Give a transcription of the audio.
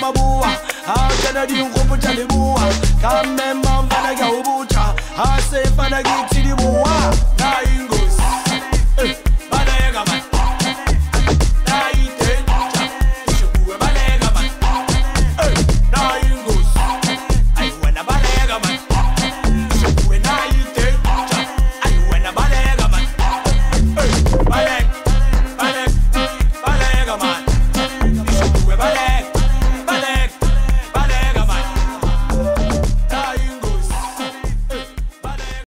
ma bua. Agana di un kopo chale bua. Kamemba mfana ga ubucha. Ase fana giti di bua. Na ingo